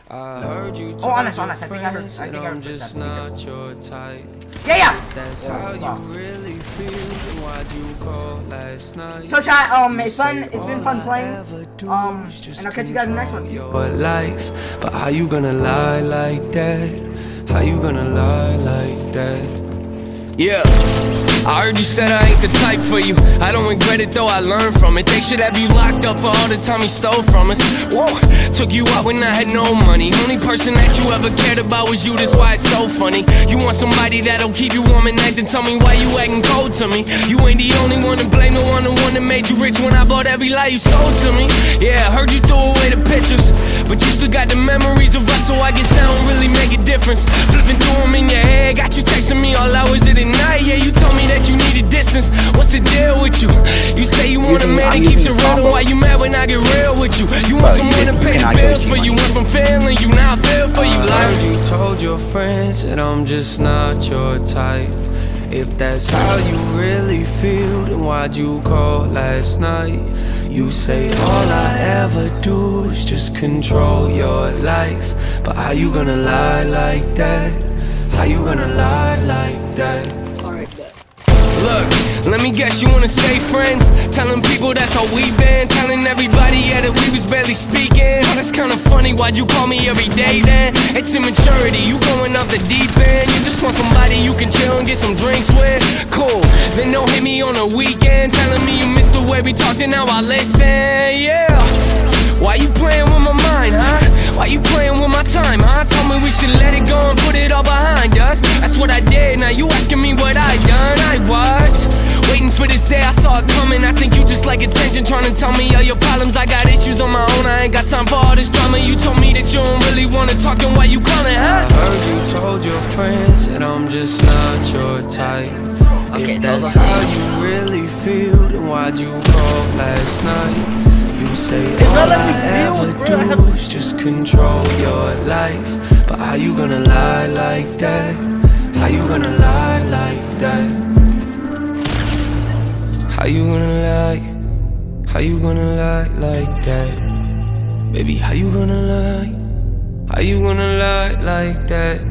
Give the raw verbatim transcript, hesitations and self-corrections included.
I heard you Oh, honest, honest. I think I heard. I think I heard just not your type. Yeah, yeah. That's how you really feel. Why'd you call last night? So chat, um, it's fun. It's been fun playing. Um, and I'll catch you guys in the next one. Your life, but how you gonna lie like that? How you gonna lie like that? Yeah, I heard you said I ain't the type for you. I don't regret it though, I learned from it. They should have you locked up for all the time you stole from us. Whoa, took you out when I had no money. Only person that you ever cared about was you, that's why it's so funny. You want somebody that'll keep you warm at night, then tell me why you acting cold to me. You ain't the only one to blame, the one the one that made you rich when I bought every lie you sold to me. Yeah, I heard you threw away the pictures, but you still got the memories of us, so I guess that don't really make a difference. Flipping through them in your head, got you texting me all hours of the night. Yeah, you told me that you needed distance. What's the deal with you? You say you want a man that keeps it real, why you mad when I get real with you? You want someone to pay the bills for you. Went from feeling you, now I feel for you. Like you told your friends that I'm just not your type. If that's how you really feel, then why'd you call last night? You say all I ever do is just control your life, but how you gonna lie like that? How you gonna lie like that? Look, let me guess, you wanna stay friends? Telling people that's how we been. Telling everybody, yeah, that we was barely speaking. Oh, that's kinda funny, why'd you call me every day then? It's immaturity, you going off the deep end. You just want somebody you can chill and get some drinks with. Cool, then don't hit me on the weekend. Telling me you missed the way we talked and now I listen, yeah. Why you playing with my mind, huh? Why you playing with my time, huh? Tell me we should let it go and put it all behind us. That's what I did, now you asking me what I done. I was waiting for this day, I saw it coming. I think you just like attention, trying to tell me all your problems. I got issues on my own, I ain't got time for all this drama. You told me that you don't really wanna talk, and why you calling, huh? I heard you told your friends that I'm just not your type. Okay, if that's how you really feel, then why'd you call last night? You say all I ever do is just control your life, but how you gonna lie like that? How you gonna lie like that? How you gonna lie? How you gonna lie like that? Baby, how you gonna lie? How you gonna lie like that?